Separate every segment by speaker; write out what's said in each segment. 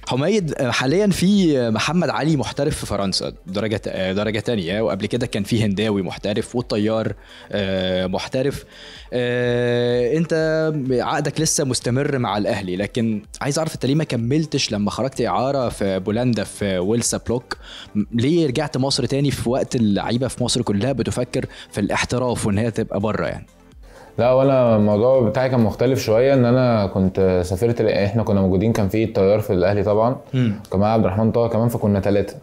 Speaker 1: حميد، حاليا في محمد علي محترف في فرنسا درجة تانية، وقبل كده كان في هنداوي محترف والطيار محترف. انت عقدك لسه مستمر مع الاهلي، لكن عايز اعرف انت ليه ما كملتش لما خرجت اعارة في بولندا في ويلسا بلوك؟ ليه رجعت مصر تاني في وقت اللعيبة في مصر كلها بتفكر في الاحتراف وان هي تبقى بره يعني؟
Speaker 2: لا، وانا الموضوع بتاعي كان مختلف شويه، ان انا كنت سافرت، احنا كنا موجودين، كان في الطيار في الاهلي طبعا، كان معايا عبد الرحمن طه كمان، فكنا 3.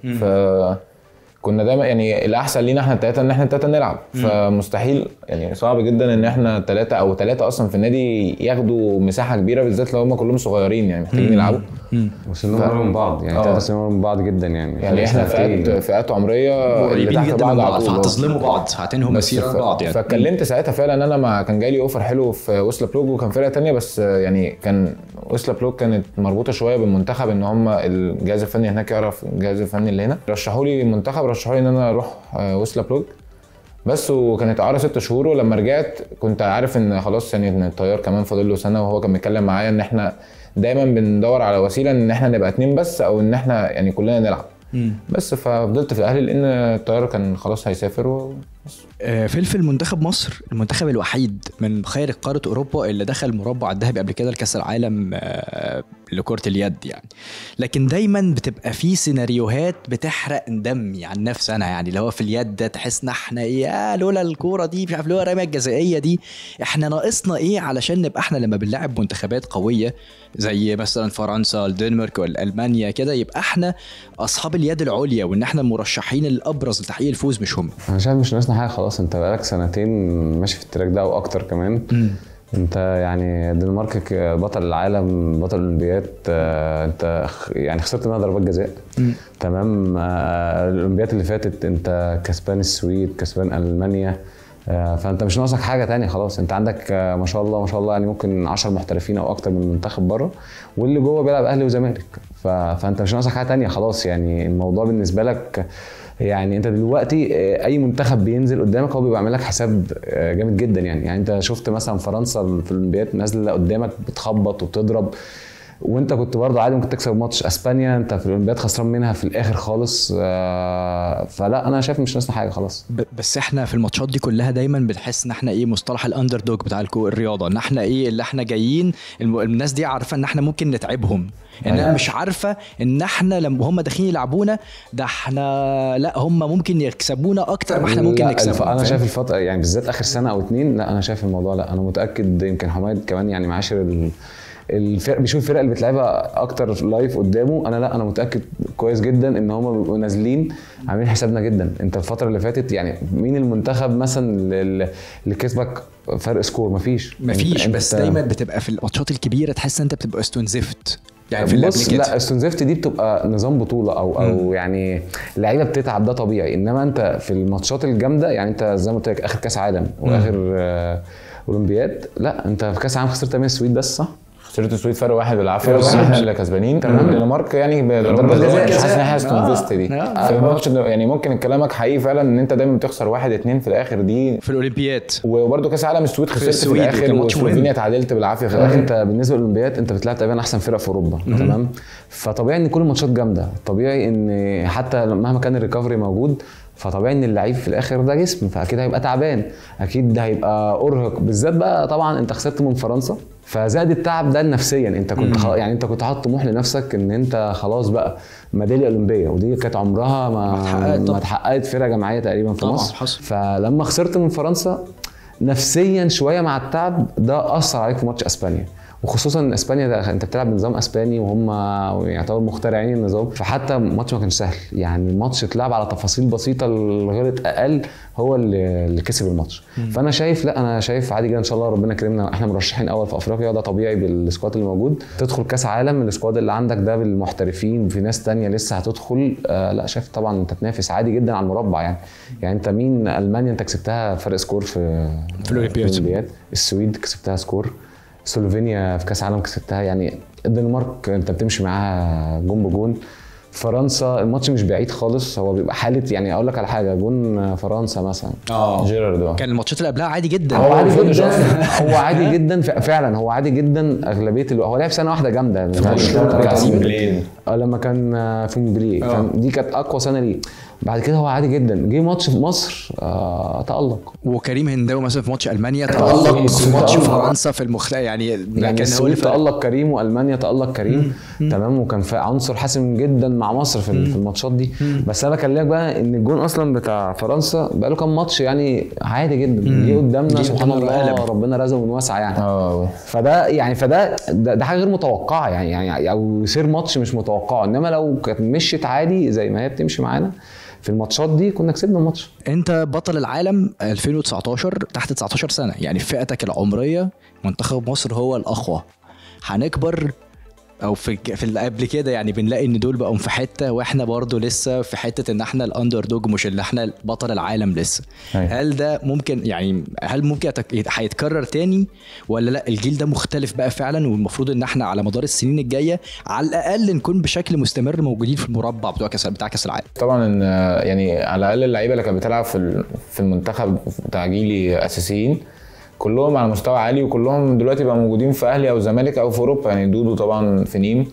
Speaker 2: كنا دايما يعني الاحسن لينا احنا الثلاثه ان احنا الثلاثه نلعب. فمستحيل يعني، صعب جدا ان احنا 3 او 3 اصلا في النادي ياخدوا مساحه كبيره، بالذات لو هم كلهم صغيرين يعني محتاجين يلعبوا
Speaker 3: وسنهم قريب من بعض يعني 3 سنين قريب من بعض جدا يعني
Speaker 2: احنا فئات عمريه
Speaker 1: قريبين جدا من بعض، فهتظلموا بعض، هتنهوا مسيره بعض يعني.
Speaker 2: فاتكلمت ساعتها فعلا، انا ما كان جاي لي اوفر حلو في ويسلا بلوج وكان فرقه تانية، بس يعني كان ويسلا بلوج كانت مربوطه شويه بالمنتخب، ان هم الجهاز الفني هناك يعرف الجهاز الفني اللي هنا، رشحوا لي المنتخب، رشحوا لي ان انا اروح ويسلا بلوج بس. وكانت اعاره 6 شهور، ولما رجعت كنت عارف ان خلاص يعني ان الطيار كمان فاضل له سنه، وهو كان بيتكلم معايا ان احنا دايما بندور على وسيله ان احنا نبقى 2 بس، او ان احنا يعني كلنا نلعب بس. ففضلت في الاهلي لان الطيار كان خلاص هيسافر
Speaker 1: فلفل منتخب مصر المنتخب الوحيد من خارج قارة أوروبا اللي دخل مربع الذهبي قبل كده لكأس العالم لكرة اليد يعني. لكن دايما بتبقى في سيناريوهات بتحرق دمي عن نفسي أنا يعني، اللي هو في اليد ده تحس احنا ايه لولا الكورة دي مش عارف، لولا الرمية الجزائية دي احنا ناقصنا ايه علشان نبقى احنا لما بنلعب منتخبات قوية زي مثلا فرنسا الدنمارك والألمانيا كده، يبقى احنا أصحاب اليد العليا وإن احنا المرشحين الأبرز لتحقيق الفوز مش هم.
Speaker 3: أنا شايف مش ناقصنا حاجة خلاص، انت بقالك 2 سنين ماشي في التراك ده واكتر كمان. انت يعني الدنمارك بطل العالم، بطل الاولمبياد، انت يعني خسرت منها ضربات جزاء تمام. الاولمبياد اللي فاتت انت كسبان السويد، كسبان المانيا، فانت مش ناقصك حاجه تانية خلاص. انت عندك ما شاء الله ما شاء الله يعني ممكن 10 محترفين او اكتر من المنتخب بره، واللي جوه بيلعب اهلي وزمالك، فانت مش ناقصك حاجه تانية خلاص. يعني الموضوع بالنسبه لك يعني انت دلوقتي اي منتخب بينزل قدامك هو بيبقى عامل لك حساب جامد جدا يعني انت شفت مثلا فرنسا في الاولمبياد نازله قدامك بتخبط وبتضرب، وانت كنت برضه عادي ممكن تكسب ماتش. اسبانيا انت في الاولمبياد خسران منها في الاخر خالص. فلا انا شايف مش ناقصنا حاجه خلاص.
Speaker 1: بس احنا في الماتشات دي كلها دايما بنحس ان احنا ايه مصطلح الاندر دوج بتاع الرياضه، ان احنا ايه اللي احنا جايين الناس دي عارفه ان احنا ممكن نتعبهم، انها مش عارفه ان احنا لما هم داخلين يلعبونا ده احنا لا هم ممكن يكسبونا اكتر ما احنا ممكن نكسبهم.
Speaker 3: انا شايف الفتره يعني بالذات اخر سنه او 2 لا انا شايف الموضوع، لا انا متاكد يمكن حمايد كمان يعني معاشر الفرق بيشوف الفرق اللي بتلعبها اكتر لايف قدامه. انا متاكد كويس جدا ان هم بيبقوا نازلين عاملين حسابنا جدا. انت الفتره اللي فاتت يعني مين المنتخب مثلا اللي كسبك فرق سكور؟ مفيش
Speaker 1: بس دايما بتبقى في الماتشات الكبيره تحس انت بتبقى استنزفت يعني في
Speaker 3: بص لا استنزفت دي بتبقى نظام بطوله او يعني اللعيبه بتتعب ده طبيعي، انما انت في الماتشات الجامده يعني انت زي ما قلت لك اخر كاس عالم واخر اولمبياد، لا انت في كاس عالم خسرت من السويد بس صح؟
Speaker 2: خسرت السويد فرق 1 بالعافيه، بس احنا اللي كسبانين تمام. الدنمارك يعني بضربات جزاء مش حاسس ان احنا استنفست دي في الماتش يعني. ممكن كلامك حقيقي فعلا ان انت دايما بتخسر 1-2 في الاخر دي
Speaker 1: في الاولمبياد،
Speaker 2: وبرده كاس عالم السويد خسرت في الاخر وسلوفينيا تعادلت بالعافيه في الاخر.
Speaker 3: انت بالنسبه للاولمبياد انت بتلعب تقريبا احسن فرق في اوروبا تمام، فطبيعي ان كل الماتشات جامده، طبيعي ان حتى مهما كان الريكفري موجود فطبيعي ان اللعيب في الاخر ده جسم، فاكيد هيبقى تعبان، اكيد ده هيبقى ارهق، بالذات بقى طبعا انت خسرت من فرنسا فزاد التعب ده نفسيا. انت كنت يعني انت كنت حاطط طموح لنفسك ان انت خلاص بقى ميداليه اولمبيه، ودي كانت عمرها ما اتحققت فرقه جماعيه تقريبا في مصر حصل. فلما خسرت من فرنسا نفسيا شويه مع التعب ده اثر عليك في ماتش اسبانيا، وخصوصا ان اسبانيا ده انت بتلعب بنظام اسباني وهم يعتبروا مخترعين النظام، فحتى الماتش ما كانش سهل يعني. الماتش اتلعب على تفاصيل بسيطه، الغلط اقل هو اللي كسب الماتش. فانا شايف لا انا شايف عادي جدا ان شاء الله ربنا كرمنا، احنا مرشحين اول في افريقيا، ده طبيعي بالسكواد اللي موجود. تدخل كاس عالم السكواد اللي عندك ده بالمحترفين، في ناس تانية لسه هتدخل لا شايف طبعا انت تنافس عادي جدا على المربع يعني انت مين؟ المانيا انت كسبتها فرق سكور في الاولمبياد، السويد كسبتها سكور، سلوفينيا في كاس عالم كسبتها يعني، الدنمارك انت بتمشي معاها جون بجون، فرنسا الماتش مش بعيد خالص، هو بيبقى حاله يعني. اقول لك على حاجه، جون فرنسا مثلا
Speaker 2: جيرارد
Speaker 1: كان الماتشات اللي قبلها عادي جدا.
Speaker 3: هو عادي جدا هو عادي جدا فعلا، هو عادي جدا. اغلبيه هو لعب سنه واحده جامده لما كان في مونبليه، دي كانت اقوى سنه ليه. بعد كده هو عادي جدا. جه ماتش في مصر تألق.
Speaker 1: وكريم هنداوي مثلا في ماتش المانيا تألق، في ماتش فرنسا في يعني
Speaker 3: السويد تألق كريم، والمانيا تألق كريم. تمام. وكان في عنصر حاسم جدا مع مصر في الماتشات دي. بس انا بكلمك بقى ان الجون اصلا بتاع فرنسا بقى له كام ماتش يعني عادي جدا، جه قدامنا سبحان الله ربنا رزقه من واسع يعني. فده حاجه غير متوقعه يعني او يصير ماتش مش متوقع. انما لو كانت مشيت عادي زي ما هي بتمشي معانا في الماتشات دي كنا كسبنا الماتش.
Speaker 1: انت بطل العالم 2019 تحت 19 سنه، يعني في فئتك العمريه منتخب مصر هو الاقوى. هنكبر او في اللي قبل كده يعني بنلاقي ان دول بقوا في حته واحنا برضو لسه في حته ان احنا الاندر دوج، مش اللي احنا بطل العالم لسه. هل ده ممكن يعني هل ممكن هيتكرر تاني ولا لا الجيل ده مختلف بقى فعلا، والمفروض ان احنا على مدار السنين الجايه على الاقل نكون بشكل مستمر موجودين في المربع بتاع كاس العالم؟
Speaker 2: طبعا ان يعني على الاقل اللعيبه اللي كانت بتلعب في المنتخب بتاع جيلي اساسيين كلهم على مستوى عالي، وكلهم دلوقتي بقى موجودين في اهلي او زمالك او في اوروبا. يعني دودو طبعا في نيم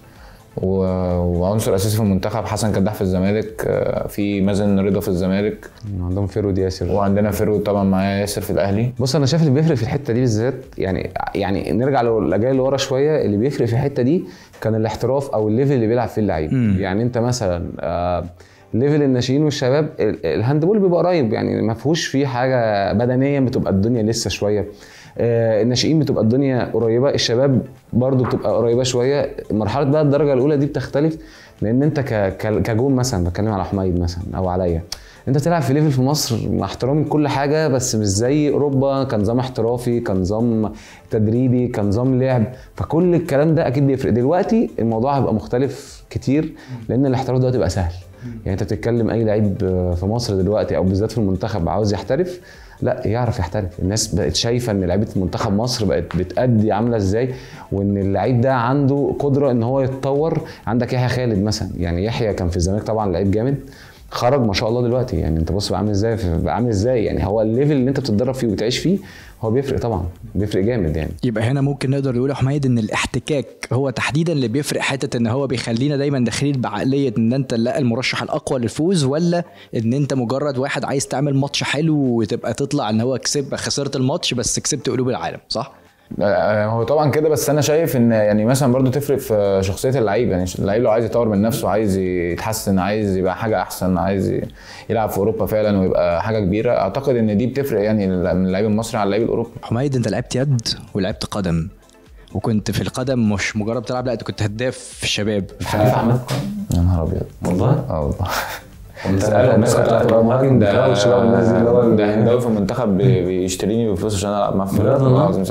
Speaker 2: وعنصر اساسي في المنتخب، حسن كداح في الزمالك، في مازن رضا في الزمالك،
Speaker 3: عندهم فيرود ياسر،
Speaker 2: وعندنا فيرود طبعا معايا ياسر في الاهلي.
Speaker 3: بص انا شايف اللي بيفرق في الحته دي بالذات يعني نرجع للاجيال اللي ورا شويه، اللي بيفرق في الحته دي كان الاحتراف او الليفل اللي بيلعب فيه اللعيب. يعني انت مثلا ليفل الناشئين والشباب الهاندبول بيبقى قريب، يعني ما فيهوش فيه حاجه بدنيا، بتبقى الدنيا لسه شويه. الناشئين بتبقى الدنيا قريبه، الشباب برضو بتبقى قريبه شويه. مرحله بقى الدرجه الاولى دي بتختلف، لان انت كجون مثلا، بتكلم على حميد مثلا او عليا، انت بتلعب في ليفل في مصر مع احترامي كل حاجه، بس مش زي اوروبا. كان نظام احترافي، كان نظام تدريبي، كان نظام لعب، فكل الكلام ده اكيد بيفرق. دلوقتي الموضوع هيبقى مختلف كتير، لان الاحتراف دلوقتي بقى سهل. يعني انت بتتكلم اي لعيب في مصر دلوقتي او بالذات في المنتخب عاوز يحترف، لا يعرف يحترف. الناس بقت شايفه ان لعيبه منتخب مصر بقت بتأدي عامله ازاي، وان اللعيب ده عنده قدره ان هو يتطور. عندك يحيى خالد مثلا، يعني يحيى كان في الزمالك طبعا لعيب جامد، خرج ما شاء الله دلوقتي. يعني انت بص بقى عامل ازاي يعني هو الليفل اللي انت بتتدرب فيه وبتعيش فيه هو بيفرق طبعا، بيفرق جامد يعني.
Speaker 1: يبقى هنا ممكن نقدر نقول يا حميد ان الاحتكاك هو تحديدا اللي بيفرق، حته ان هو بيخلينا دايما داخلين بعقليه ان انت لا المرشح الاقوى للفوز، ولا ان انت مجرد واحد عايز تعمل ماتش حلو وتبقى تطلع ان هو خسرت الماتش بس كسبت قلوب العالم، صح؟
Speaker 2: هو طبعا كده، بس انا شايف ان يعني مثلا برضو تفرق في شخصيه اللعيب. يعني اللعيب لو عايز يطور من نفسه، عايز يتحسن، عايز يبقى حاجه احسن، عايز يلعب في اوروبا فعلا ويبقى حاجه كبيره، اعتقد ان دي بتفرق يعني من اللعيب المصري على اللعيب الاوروبي.
Speaker 1: حميد انت لعبت يد ولعبت قدم، وكنت في القدم مش مجرد بتلعب، لا انت كنت هداف في الشباب.
Speaker 2: يا نهار ابيض والله. والله الناس بتاعت المهاجم ده والشباب الناس دي اللي هو ده هنداوي في المنتخب بيشتريني بفلوس عشان العب معاه في الفرقه العظيم.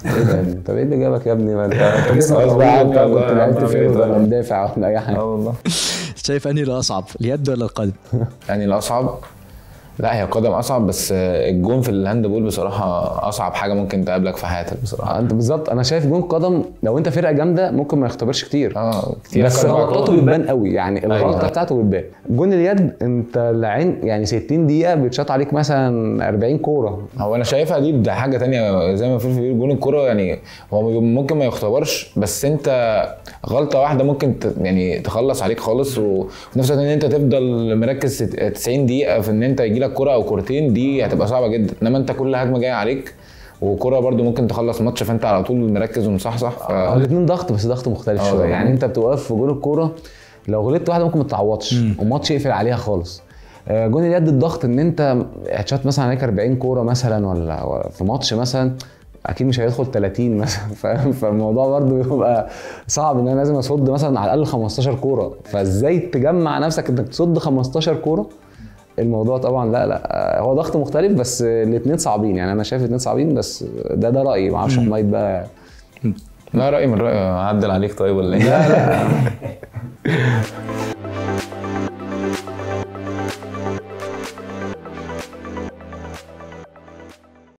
Speaker 3: طب ايه اللي جابك يا ابني؟ ما انت جسمك طبيعي، انت كنت لعبت فين ولا مدافع ولا اي حاجه؟
Speaker 2: والله.
Speaker 1: شايف انهي الاصعب، اليد ولا القدم؟
Speaker 2: يعني الاصعب لا هي القدم اصعب، بس الجون في الهاندبول بصراحه اصعب حاجه ممكن تقابلك في حياتك بصراحه.
Speaker 3: انت بالظبط، انا شايف جون قدم لو انت فرقه جامده ممكن ما يختبرش كتير،
Speaker 2: كتير
Speaker 3: بس غلطاته بتبان قوي، يعني الغلطه بتاعته بتبان. جون اليد انت العين يعني 60 دقيقه بيتشاط عليك مثلا 40 كوره.
Speaker 2: هو انا شايفها دي حاجه تانية، زي ما في جون الكوره يعني هو ممكن ما يختبرش، بس انت غلطه واحده ممكن يعني تخلص عليك خالص، وفي نفس الوقت ان انت تفضل مركز 90 دقيقه في ان انت يجيلك كرة او كورتين، دي هتبقى صعبه جدا. انما انت كل هجمه جايه عليك وكرة برضو ممكن تخلص ماتش، فانت على طول مركز ومصحصح.
Speaker 3: الاثنين ضغط، بس ضغط مختلف شويه. يعني انت بتوقف في جون الكوره لو غلطت واحده ممكن ما تتعوضش والماتش يقفل عليها خالص. جون اليد الضغط ان انت هتشات مثلا عليك 40 كوره مثلا، ولا في ماتش مثلا اكيد مش هيدخل 30 مثلا، فالموضوع برضو بيبقى صعب ان انا لازم اصد مثلا على الاقل 15 كوره. فازاي تجمع نفسك انك تصد 15 كوره؟ الموضوع طبعا لا هو ضغط مختلف، بس الاثنين صعبين. يعني انا شايف الاثنين صعبين، بس ده رايي، ما اعرفش حميد بقى.
Speaker 2: لا رايي من رايي، اعدل عليك طيب ولا ايه؟
Speaker 3: لا